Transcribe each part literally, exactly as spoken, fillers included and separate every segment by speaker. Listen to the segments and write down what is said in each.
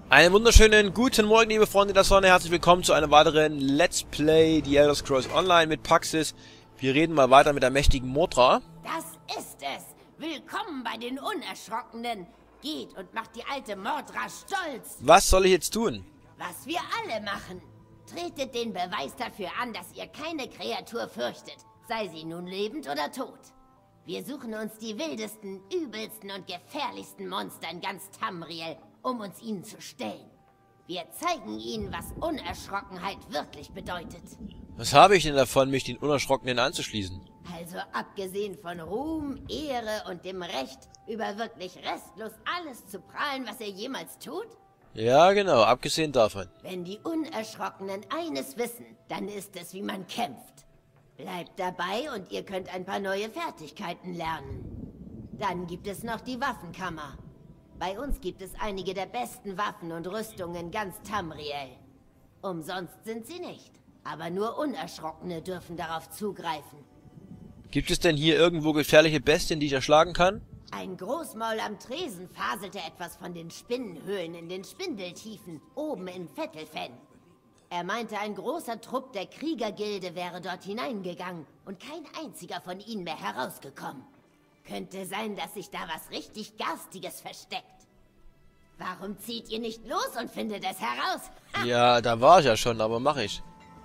Speaker 1: Einen wunderschönen guten Morgen, liebe Freunde der Sonne. Herzlich willkommen zu einem weiteren Let's Play The Elder Scrolls Online mit Paxis. Wir reden mal weiter mit der mächtigen Mortra.
Speaker 2: Das ist es. Willkommen bei den Unerschrockenen. Geht und macht die alte Mortra stolz.
Speaker 1: Was soll ich jetzt tun?
Speaker 2: Was wir alle machen. Tretet den Beweis dafür an, dass ihr keine Kreatur fürchtet. Sei sie nun lebend oder tot. Wir suchen uns die wildesten, übelsten und gefährlichsten Monster in ganz Tamriel, um uns ihnen zu stellen. Wir zeigen ihnen, was Unerschrockenheit wirklich bedeutet.
Speaker 1: Was habe ich denn davon, mich den Unerschrockenen anzuschließen?
Speaker 2: Also abgesehen von Ruhm, Ehre und dem Recht, über wirklich restlos alles zu prahlen, was er jemals tut?
Speaker 1: Ja, genau, abgesehen davon.
Speaker 2: Wenn die Unerschrockenen eines wissen, dann ist es, wie man kämpft. Bleibt dabei und ihr könnt ein paar neue Fertigkeiten lernen. Dann gibt es noch die Waffenkammer. Bei uns gibt es einige der besten Waffen und Rüstungen in ganz Tamriel. Umsonst sind sie nicht, aber nur Unerschrockene dürfen darauf zugreifen.
Speaker 1: Gibt es denn hier irgendwo gefährliche Bestien, die ich erschlagen kann?
Speaker 2: Ein Großmaul am Tresen faselte etwas von den Spinnenhöhlen in den Spindeltiefen, oben in Vettelfen. Er meinte, ein großer Trupp der Kriegergilde wäre dort hineingegangen und kein einziger von ihnen mehr herausgekommen. Könnte sein, dass sich da was richtig Garstiges versteckt. Warum zieht ihr nicht los und findet es heraus? Ha!
Speaker 1: Ja, da war ich ja schon, aber mach ich.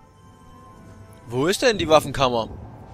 Speaker 1: Wo ist denn die Waffenkammer?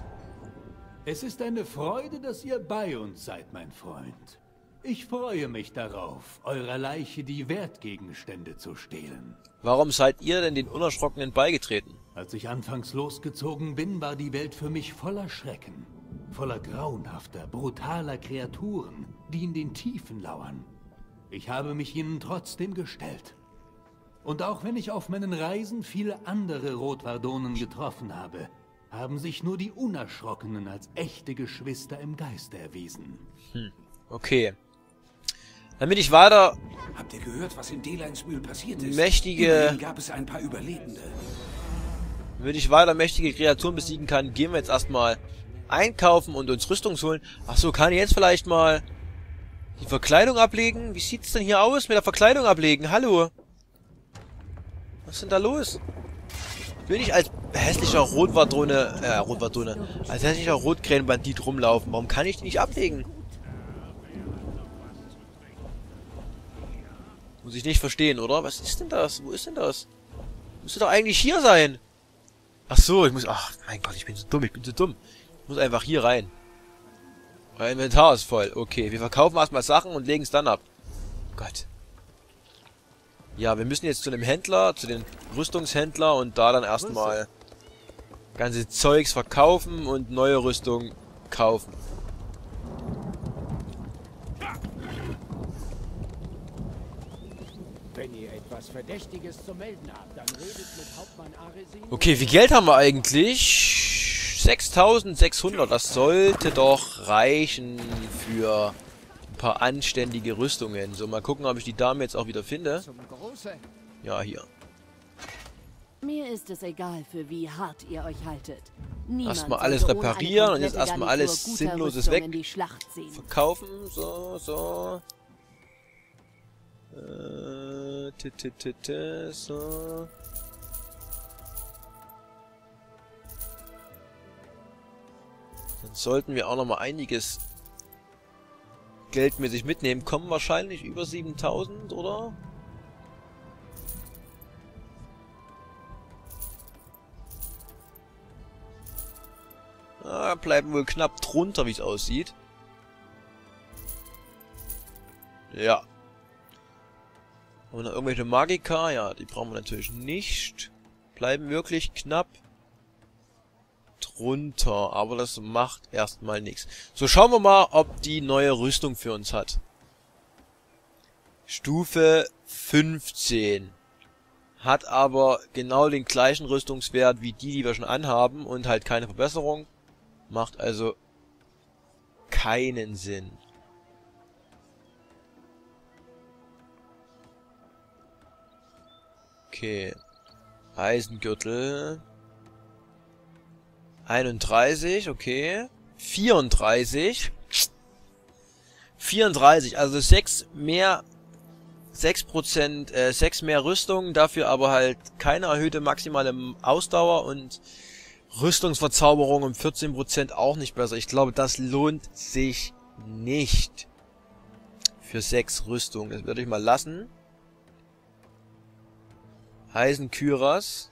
Speaker 3: Es ist eine Freude, dass ihr bei uns seid, mein Freund. Ich freue mich darauf, eurer Leiche die Wertgegenstände zu stehlen.
Speaker 1: Warum seid ihr denn den Unerschrockenen beigetreten?
Speaker 3: Als ich anfangs losgezogen bin, war die Welt für mich voller Schrecken. Voller grauenhafter, brutaler Kreaturen, die in den Tiefen lauern. Ich habe mich ihnen trotzdem gestellt. Und auch wenn ich auf meinen Reisen viele andere Rotwardonen getroffen habe, haben sich nur die Unerschrockenen als echte Geschwister im Geiste erwiesen.
Speaker 1: Hm, okay. Damit ich weiter...
Speaker 4: Habt ihr gehört, was in Deleinsmühl passiert ist?
Speaker 1: Mächtige...
Speaker 4: Immerhin gab es ein paar Überlebende.
Speaker 1: Damit ich weiter mächtige Kreaturen besiegen kann, gehen wir jetzt erstmal einkaufen und uns Rüstung holen. Ach so, kann ich jetzt vielleicht mal die Verkleidung ablegen? Wie sieht's denn hier aus mit der Verkleidung ablegen? Hallo? Was ist denn da los? Will ich als hässlicher Rotwadrone, äh, Rotwadrone, als hässlicher Rotkrähenbandit rumlaufen? Warum kann ich die nicht ablegen? Muss ich nicht verstehen, oder? Was ist denn das? Wo ist denn das? Müsste doch eigentlich hier sein. Ach so, ich muss... Ach, mein Gott, ich bin so dumm, ich bin so dumm. Ich muss einfach hier rein. Mein Inventar ist voll. Okay, wir verkaufen erstmal Sachen und legen es dann ab. Gott. Ja, wir müssen jetzt zu dem Händler, zu den Rüstungshändler und da dann erstmal ganze Zeugs verkaufen und neue Rüstung kaufen.
Speaker 5: Wenn ihr etwas Verdächtiges zu melden habt, dann redet mit Hauptmann Aresin.
Speaker 1: Okay, wie viel Geld haben wir eigentlich? sechstausendsechshundert. Das sollte doch reichen für ein paar anständige Rüstungen. So, mal gucken, ob ich die Dame jetzt auch wieder finde. Ja, hier.
Speaker 6: Mir ist es egal, für wie hart ihr euch haltet. Niemand
Speaker 1: Erstmal alles
Speaker 6: sollte ohne
Speaker 1: reparieren
Speaker 6: eine
Speaker 1: und jetzt
Speaker 6: komplette
Speaker 1: erstmal
Speaker 6: Garnitur
Speaker 1: alles
Speaker 6: guter
Speaker 1: Sinnloses
Speaker 6: Rüstung
Speaker 1: weg.
Speaker 6: in die Schlacht ziehen.
Speaker 1: Verkaufen, so, so. Äh, t -t -t -t, so. Dann sollten wir auch noch mal einiges geldmäßig mitnehmen. Kommen wahrscheinlich über siebentausend, oder? Ah, bleiben wohl knapp drunter, wie es aussieht. Ja. Und noch irgendwelche Magika, ja, die brauchen wir natürlich nicht. Bleiben wirklich knapp drunter, aber das macht erstmal nichts. So, schauen wir mal, ob die neue Rüstung für uns hat. Stufe fünfzehn. Hat aber genau den gleichen Rüstungswert wie die, die wir schon anhaben und halt keine Verbesserung. Macht also keinen Sinn. Okay. Eisengürtel. einunddreißig, okay. vierunddreißig. vierunddreißig, also sechs mehr sechs Prozent, äh, sechs mehr Rüstung, dafür aber halt keine erhöhte maximale Ausdauer und Rüstungsverzauberung um vierzehn Prozent auch nicht besser. Ich glaube, das lohnt sich nicht für sechs Rüstung. Das würde ich mal lassen. Eisenkyras.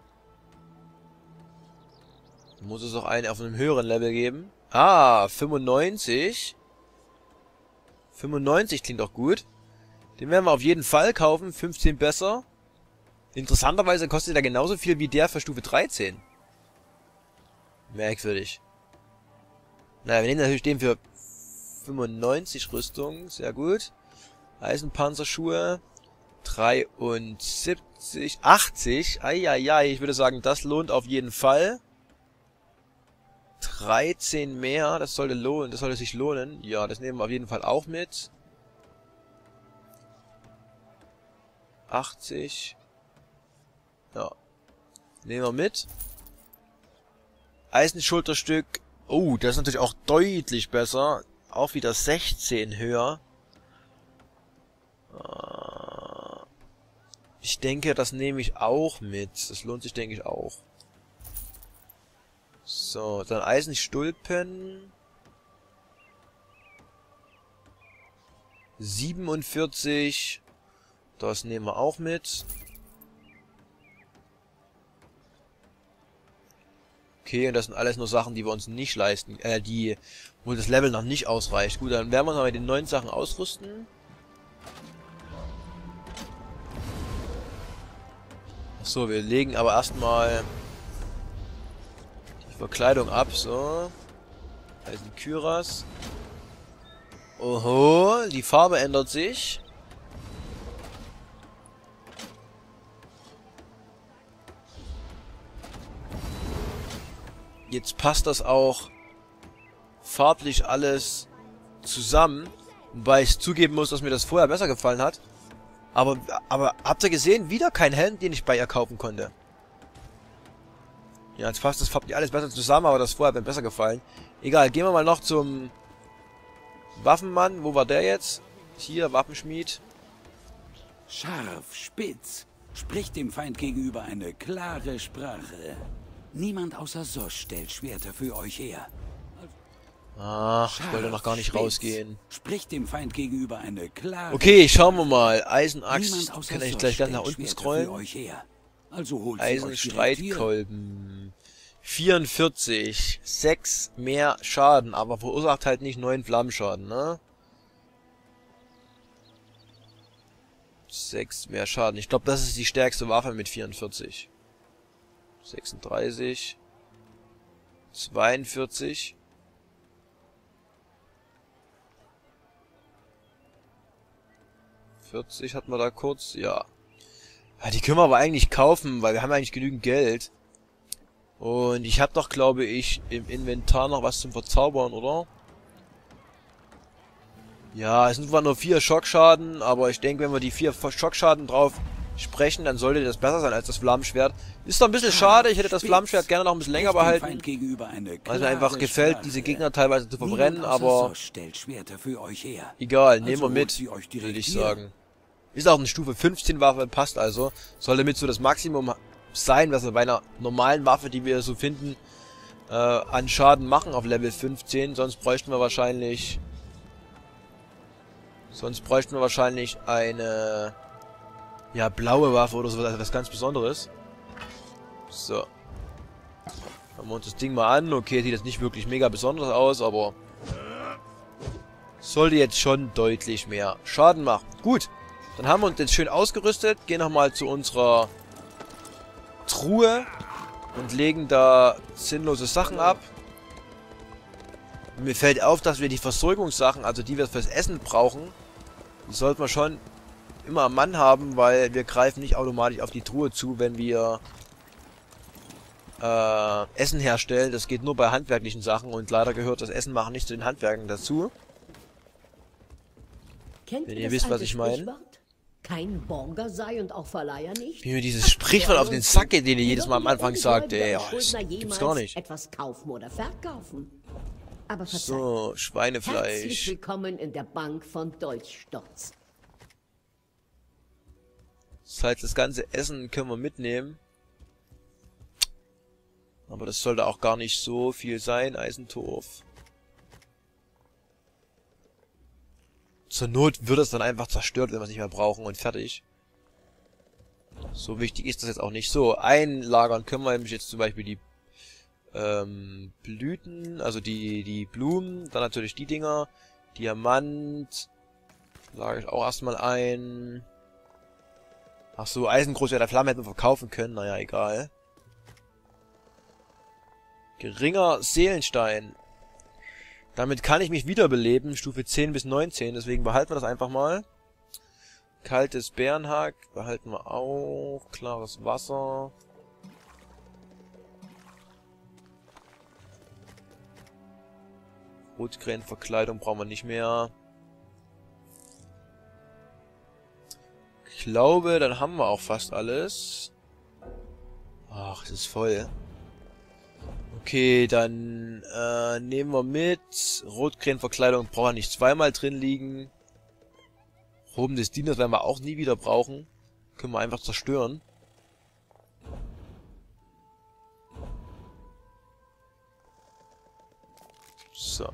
Speaker 1: Muss es auch einen auf einem höheren Level geben. Ah, fünfundneunzig. fünfundneunzig klingt doch gut. Den werden wir auf jeden Fall kaufen. fünfzehn besser. Interessanterweise kostet er genauso viel wie der für Stufe dreizehn. Merkwürdig. Naja, wir nehmen natürlich den für fünfundneunzig Rüstung. Sehr gut. Eisenpanzerschuhe. dreiundsiebzig. achtzig. Eieiei, ich würde sagen, das lohnt auf jeden Fall. dreizehn mehr. Das sollte lohnen. Das sollte sich lohnen. Ja, das nehmen wir auf jeden Fall auch mit. achtzig. Ja. Nehmen wir mit. Eisenschulterstück. Oh, das ist natürlich auch deutlich besser. Auch wieder sechzehn höher. Ich denke, das nehme ich auch mit. Das lohnt sich, denke ich, auch. So, dann Eisenstulpen. siebenundvierzig. Das nehmen wir auch mit. Okay, und das sind alles nur Sachen, die wir uns nicht leisten, äh, die, wo das Level noch nicht ausreicht. Gut, dann werden wir noch mit den neuen Sachen ausrüsten. So, wir legen aber erstmal die Verkleidung ab, so. Eisenkyras. Oho, die Farbe ändert sich. Jetzt passt das auch farblich alles zusammen. Wobei ich zugeben muss, dass mir das vorher besser gefallen hat. Aber, aber habt ihr gesehen? Wieder kein Helm, den ich bei ihr kaufen konnte. Ja, jetzt passt das farblich alles besser zusammen, aber das vorher hat mir besser gefallen. Egal, gehen wir mal noch zum Waffenmann. Wo war der jetzt? Hier, Waffenschmied.
Speaker 4: Scharf, spitz, spricht dem Feind gegenüber eine klare Sprache. Niemand außer Sosch stellt Schwerter für euch her.
Speaker 1: Ach, ich wollte noch gar nicht
Speaker 4: Spitz,
Speaker 1: rausgehen.
Speaker 4: Spricht dem Feind gegenüber eine klare
Speaker 1: Okay, schauen wir mal. Eisenaxt.
Speaker 4: Niemand außer
Speaker 1: Kann ich
Speaker 4: Sosch
Speaker 1: gleich ganz nach
Speaker 4: stellt
Speaker 1: unten
Speaker 4: Schwerter
Speaker 1: scrollen.
Speaker 4: für euch her. Also holt sie euch direkt hier.
Speaker 1: Eisenstreitkolben. vierundvierzig. sechs mehr Schaden, aber verursacht halt nicht neun Flammenschaden, ne? sechs mehr Schaden. Ich glaube, das ist die stärkste Waffe mit vierundvierzig. sechsunddreißig. zweiundvierzig. vierzig hatten wir da kurz, ja. Ja, die können wir aber eigentlich kaufen, weil wir haben eigentlich genügend Geld. Und ich habe doch, glaube ich, im Inventar noch was zum Verzaubern, oder? Ja, es sind zwar nur vier Schockschaden, aber ich denke, wenn wir die vier Schockschaden drauf sprechen, dann sollte das besser sein als das Flammenschwert. Ist doch ein bisschen schade, ich hätte das Flammenschwert gerne noch ein bisschen länger behalten. Weil mir einfach gefällt, diese Gegner teilweise zu verbrennen, aber egal, nehmen wir mit, würde ich sagen. Ist auch eine Stufe fünfzehn Waffe, passt also. Sollte mit so das Maximum sein, was wir bei einer normalen Waffe, die wir so finden, äh, an Schaden machen auf Level fünfzehn. Sonst bräuchten wir wahrscheinlich... Sonst bräuchten wir wahrscheinlich eine... Ja, blaue Waffe oder so, was ganz Besonderes. So. Schauen wir uns das Ding mal an. Okay, sieht jetzt nicht wirklich mega besonders aus, aber... sollte jetzt schon deutlich mehr Schaden machen. Gut. Dann haben wir uns jetzt schön ausgerüstet, gehen nochmal zu unserer Truhe und legen da sinnlose Sachen ab. Und mir fällt auf, dass wir die Versorgungssachen, also die wir fürs Essen brauchen, die sollten wir schon immer am Mann haben, weil wir greifen nicht automatisch auf die Truhe zu, wenn wir äh, Essen herstellen. Das geht nur bei handwerklichen Sachen und leider gehört das Essen machen nicht zu den Handwerken dazu.
Speaker 7: Kennt
Speaker 1: Wenn
Speaker 7: ihr
Speaker 1: ihr
Speaker 7: das
Speaker 1: wisst, was
Speaker 7: alte
Speaker 1: ich meine.
Speaker 7: Sprichwort? Kein Borger sei und auch Verleiher nicht.
Speaker 1: Wie mir dieses Sprichwort auf den Sack geht, den ihr jedes Mal am Anfang sagt, ey. Ja, das gibt's gar nicht.
Speaker 7: Etwas kaufen oder verkaufen. Aber verzeiht.
Speaker 1: So,
Speaker 7: Herzlich
Speaker 1: Schweinefleisch.
Speaker 7: willkommen in der Bank von Dolchsturz.
Speaker 1: Das heißt, das ganze Essen können wir mitnehmen. Aber das sollte auch gar nicht so viel sein, Eisentorf. Zur Not wird es dann einfach zerstört, wenn wir es nicht mehr brauchen und fertig. So wichtig ist das jetzt auch nicht. So, einlagern können wir nämlich jetzt zum Beispiel die ähm, Blüten, also die, die Blumen, dann natürlich die Dinger. Diamant lagere ich auch erstmal ein. Ach so, Eisengroßwert der Flamme hätten wir verkaufen können, naja, egal. Geringer Seelenstein. Damit kann ich mich wiederbeleben, Stufe zehn bis neunzehn, deswegen behalten wir das einfach mal. Kaltes Bärenhack behalten wir auch. Klares Wasser. Rotkränenverkleidung brauchen wir nicht mehr. Ich glaube, dann haben wir auch fast alles. Ach, es ist voll. Okay, dann äh, nehmen wir mit. Rotkrähenverkleidung brauchen wir nicht zweimal drin liegen. Roben des Dieners werden wir auch nie wieder brauchen. Können wir einfach zerstören. So.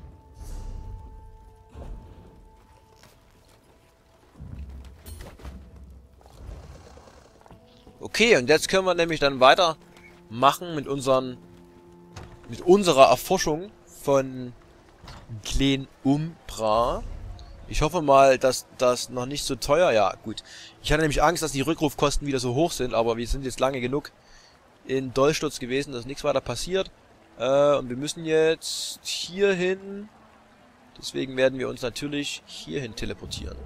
Speaker 1: Okay, und jetzt können wir nämlich dann weitermachen mit unseren mit unserer Erforschung von Glen Umbra. Ich hoffe mal, dass das noch nicht so teuer... Ja, gut. Ich hatte nämlich Angst, dass die Rückrufkosten wieder so hoch sind, aber wir sind jetzt lange genug in Dolchsturz gewesen, dass nichts weiter passiert. Äh, und wir müssen jetzt hier hin. Deswegen werden wir uns natürlich hierhin teleportieren.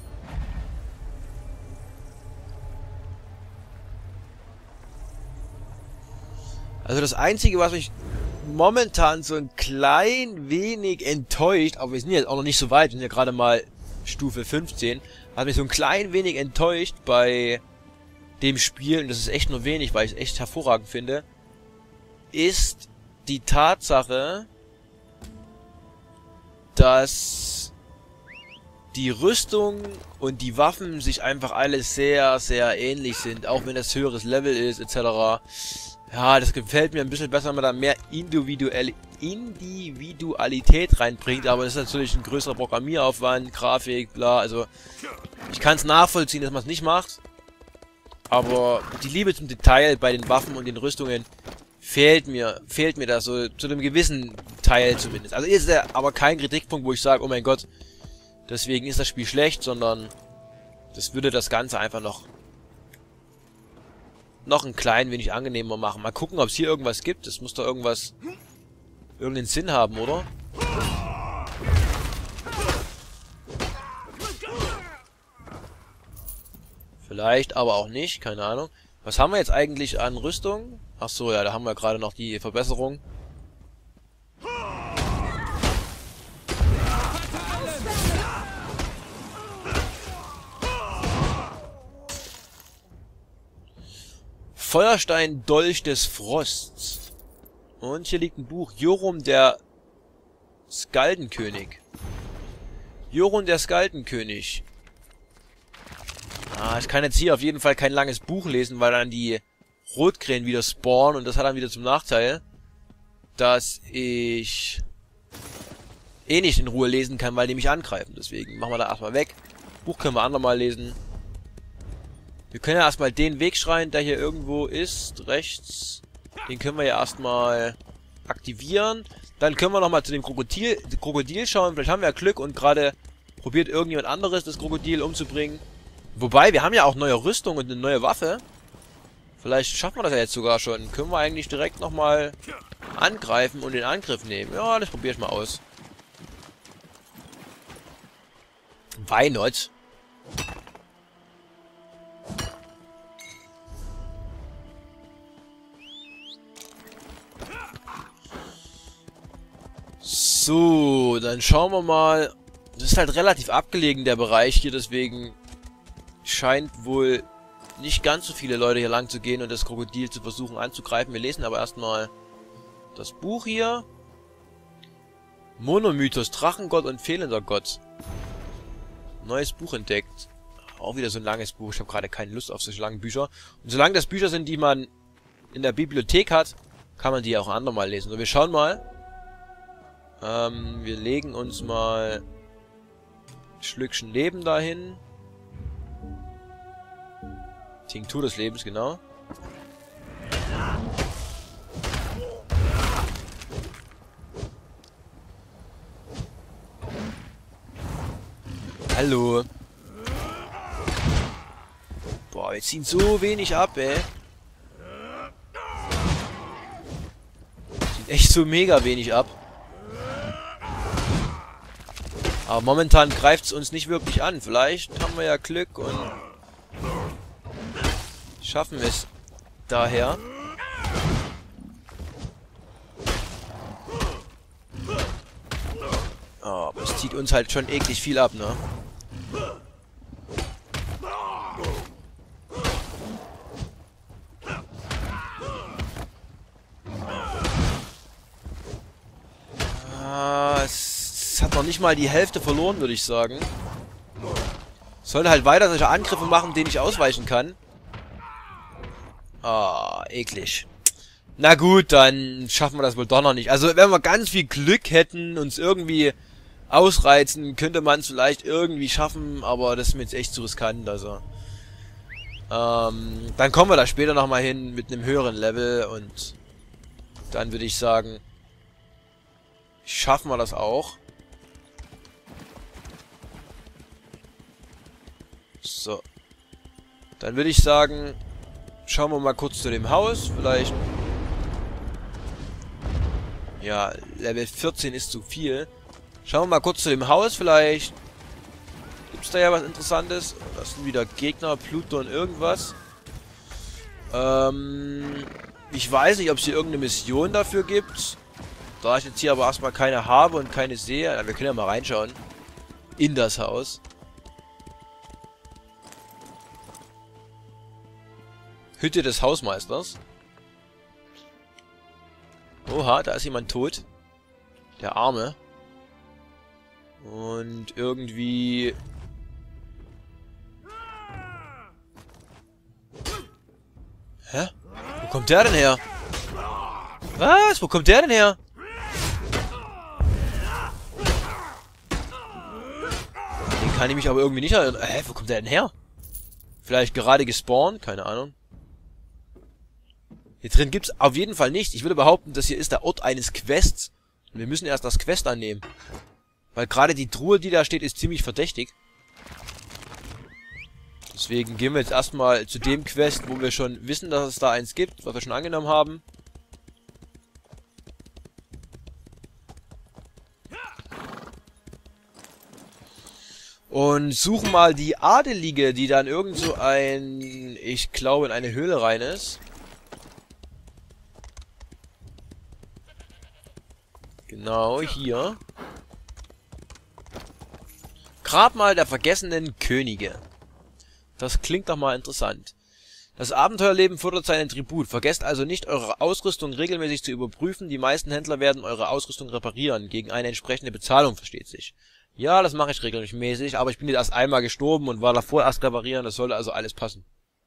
Speaker 1: Also das Einzige, was mich momentan so ein klein wenig enttäuscht, aber wir sind jetzt auch noch nicht so weit, wir sind ja gerade mal Stufe fünfzehn, was mich so ein klein wenig enttäuscht bei dem Spiel, und das ist echt nur wenig, weil ich es echt hervorragend finde, ist die Tatsache, dass die Rüstung und die Waffen sich einfach alle sehr, sehr ähnlich sind, auch wenn das höheres Level ist, et cetera. Ja, das gefällt mir ein bisschen besser, wenn man da mehr individuelle Individualität reinbringt, aber das ist natürlich ein größerer Programmieraufwand, Grafik, bla, also ich kann es nachvollziehen, dass man es nicht macht, aber die Liebe zum Detail bei den Waffen und den Rüstungen fehlt mir, fehlt mir da so, zu einem gewissen Teil zumindest. Also ist der aber kein Kritikpunkt, wo ich sage, oh mein Gott, deswegen ist das Spiel schlecht, sondern das würde das Ganze einfach noch noch ein klein wenig angenehmer machen. Mal gucken, ob es hier irgendwas gibt. Es muss doch irgendwas irgendeinen Sinn haben, oder? Vielleicht, aber auch nicht. Keine Ahnung. Was haben wir jetzt eigentlich an Rüstung? Ach so, ja, da haben wir gerade noch die Verbesserung. Feuerstein Dolch des Frosts. Und hier liegt ein Buch. Jorum der Skaldenkönig. Jorum der Skaldenkönig. Ah, ich kann jetzt hier auf jeden Fall kein langes Buch lesen, weil dann die Rotkrähen wieder spawnen. Und das hat dann wieder zum Nachteil, dass ich eh nicht in Ruhe lesen kann, weil die mich angreifen. Deswegen machen wir da erstmal weg. Buch können wir andermal lesen. Wir können ja erstmal den Wegschrein, der hier irgendwo ist, rechts. Den können wir ja erstmal aktivieren. Dann können wir nochmal zu dem Krokodil, Krokodil schauen. Vielleicht haben wir ja Glück und gerade probiert irgendjemand anderes, das Krokodil umzubringen. Wobei, wir haben ja auch neue Rüstung und eine neue Waffe. Vielleicht schaffen wir das ja jetzt sogar schon. Können wir eigentlich direkt nochmal angreifen und den Angriff nehmen. Ja, das probiere ich mal aus. Why not? So, dann schauen wir mal. Das ist halt relativ abgelegen, der Bereich hier, deswegen scheint wohl nicht ganz so viele Leute hier lang zu gehen und das Krokodil zu versuchen anzugreifen. Wir lesen aber erstmal das Buch hier. Monomythos, Drachengott und fehlender Gott. Neues Buch entdeckt. Auch wieder so ein langes Buch. Ich habe gerade keine Lust auf solche langen Bücher. Und solange das Bücher sind, die man in der Bibliothek hat, kann man die auch ein andermal lesen. So, wir schauen mal. Ähm, wir legen uns mal ein Schlückchen Leben dahin. Tinktur des Lebens, genau. Hallo. Boah, wir ziehen so wenig ab, ey. Zieht echt so mega wenig ab. Aber momentan greift es uns nicht wirklich an. Vielleicht haben wir ja Glück und schaffen es daher. Oh, aber es zieht uns halt schon eklig viel ab, ne? Ah, es, es hat noch nicht mal die Hälfte verloren, würde ich sagen. Sollte halt weiter solche Angriffe machen, denen ich ausweichen kann. Ah, eklig. Na gut, dann schaffen wir das wohl doch noch nicht. Also, wenn wir ganz viel Glück hätten, uns irgendwie ausreizen, könnte man es vielleicht irgendwie schaffen, aber das ist mir jetzt echt zu riskant, also. Ähm, dann kommen wir da später nochmal hin mit einem höheren Level und dann würde ich sagen, schaffen wir das auch. So. Dann würde ich sagen, schauen wir mal kurz zu dem Haus, vielleicht. Ja, Level vierzehn ist zu viel. Schauen wir mal kurz zu dem Haus, vielleicht gibt es da ja was Interessantes. Das sind wieder Gegner, Pluton, irgendwas. Ähm, ich weiß nicht, ob es hier irgendeine Mission dafür gibt. Da ich jetzt hier aber erstmal keine habe und keine sehe, ja, wir können ja mal reinschauen. In das Haus. Hütte des Hausmeisters. Oha, da ist jemand tot. Der Arme. Und irgendwie... Hä? Wo kommt der denn her? Was? Wo kommt der denn her? Den kann ich mich aber irgendwie nicht erinnern. Hä? Wo kommt der denn her? Vielleicht gerade gespawnt? Keine Ahnung. Hier drin gibt's auf jeden Fall nichts. Ich würde behaupten, das hier ist der Ort eines Quests. Und wir müssen erst das Quest annehmen. Weil gerade die Truhe, die da steht, ist ziemlich verdächtig. Deswegen gehen wir jetzt erstmal zu dem Quest, wo wir schon wissen, dass es da eins gibt, was wir schon angenommen haben. Und suchen mal die Adelige, die dann irgend so ein, ich glaube, in eine Höhle rein ist. Genau, hier. Grabmal der vergessenen Könige. Das klingt doch mal interessant. Das Abenteuerleben fordert seinen Tribut. Vergesst also nicht, eure Ausrüstung regelmäßig zu überprüfen. Die meisten Händler werden eure Ausrüstung reparieren. Gegen eine entsprechende Bezahlung, versteht sich. Ja, das mache ich regelmäßig, aber ich bin jetzt erst einmal gestorben und war davor erst reparieren. Das sollte also alles passen.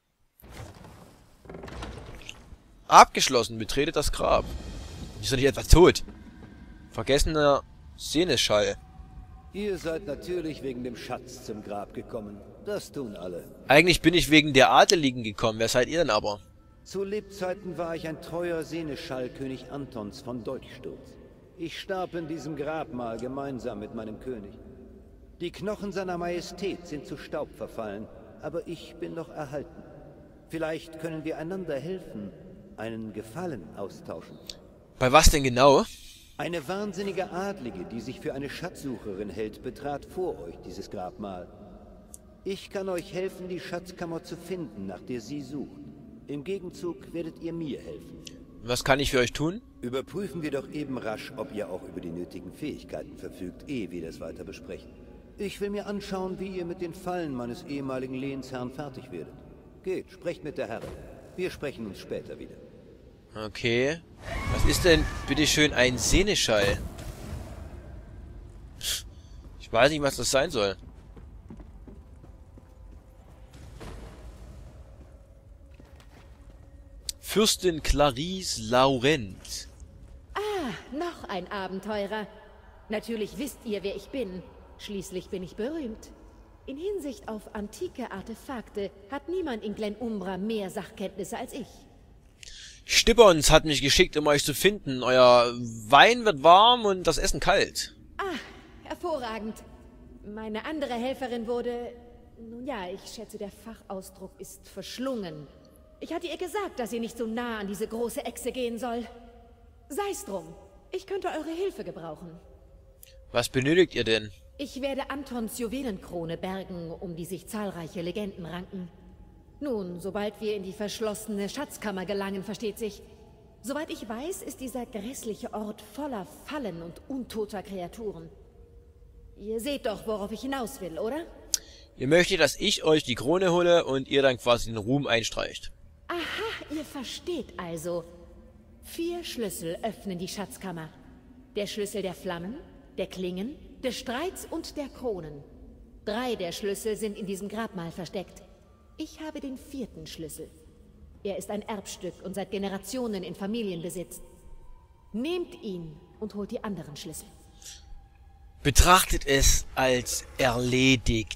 Speaker 1: Abgeschlossen. Betretet das Grab. Ist doch nicht etwa tot? Vergessener Seneschall.
Speaker 8: Ihr seid natürlich wegen dem Schatz zum Grab gekommen. Das tun alle.
Speaker 1: Eigentlich bin ich wegen der Adeligen gekommen. Wer seid ihr denn aber?
Speaker 8: Zu Lebzeiten war ich ein treuer Seneschall König Antons von Dolchsturz. Ich starb in diesem Grabmal gemeinsam mit meinem König. Die Knochen seiner Majestät sind zu Staub verfallen, aber ich bin noch erhalten. Vielleicht können wir einander helfen, einen Gefallen austauschen.
Speaker 1: Bei was denn genau?
Speaker 8: Eine wahnsinnige Adlige, die sich für eine Schatzsucherin hält, betrat vor euch dieses Grabmal. Ich kann euch helfen, die Schatzkammer zu finden, nach der sie sucht. Im Gegenzug werdet ihr mir helfen.
Speaker 1: Was kann ich für euch tun?
Speaker 8: Überprüfen wir doch eben rasch, ob ihr auch über die nötigen Fähigkeiten verfügt, ehe wir das weiter besprechen. Ich will mir anschauen, wie ihr mit den Fallen meines ehemaligen Lehnsherrn fertig werdet. Geht, sprecht mit der Herrin. Wir sprechen uns später wieder.
Speaker 1: Okay. Was ist denn, bitteschön, ein Seneschall? Ich weiß nicht, was das sein soll. Fürstin Clarice Laurent.
Speaker 7: Ah, noch ein Abenteurer. Natürlich wisst ihr, wer ich bin. Schließlich bin ich berühmt. In Hinsicht auf antike Artefakte hat niemand in Glen Umbra mehr Sachkenntnisse als ich.
Speaker 1: Stippons hat mich geschickt, um euch zu finden. Euer Wein wird warm und das Essen kalt.
Speaker 7: Ah, hervorragend. Meine andere Helferin wurde... Nun ja, ich schätze, der Fachausdruck ist verschlungen. Ich hatte ihr gesagt, dass sie nicht so nah an diese große Echse gehen soll. Sei's drum. Ich könnte eure Hilfe gebrauchen.
Speaker 1: Was benötigt ihr denn?
Speaker 7: Ich werde Antons Juwelenkrone bergen, um die sich zahlreiche Legenden ranken. Nun, sobald wir in die verschlossene Schatzkammer gelangen, versteht sich. Soweit ich weiß, ist dieser grässliche Ort voller Fallen und untoter Kreaturen. Ihr seht doch, worauf ich hinaus will, oder?
Speaker 1: Ihr möchtet, dass ich euch die Krone hole und ihr dann quasi den Ruhm einstreicht.
Speaker 7: Aha, ihr versteht also. Vier Schlüssel öffnen die Schatzkammer. Der Schlüssel der Flammen, der Klingen, des Streits und der Kronen. Drei der Schlüssel sind in diesem Grabmal versteckt. Ich habe den vierten Schlüssel. Er ist ein Erbstück und seit Generationen in Familienbesitz. Nehmt ihn und holt die anderen Schlüssel.
Speaker 1: Betrachtet es als erledigt.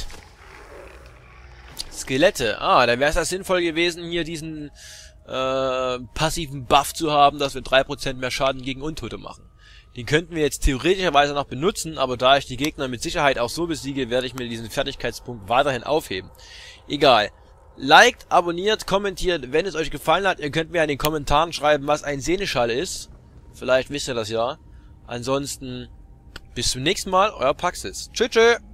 Speaker 1: Skelette. Ah, dann wäre es ja sinnvoll gewesen, hier diesen äh, passiven Buff zu haben, dass wir drei Prozent mehr Schaden gegen Untote machen. Den könnten wir jetzt theoretischerweise noch benutzen, aber da ich die Gegner mit Sicherheit auch so besiege, werde ich mir diesen Fertigkeitspunkt weiterhin aufheben. Egal. Liked, abonniert, kommentiert, wenn es euch gefallen hat. Ihr könnt mir in den Kommentaren schreiben, was ein Seneschall ist. Vielleicht wisst ihr das ja. Ansonsten bis zum nächsten Mal, euer Paxis. Tschüss, tschüss.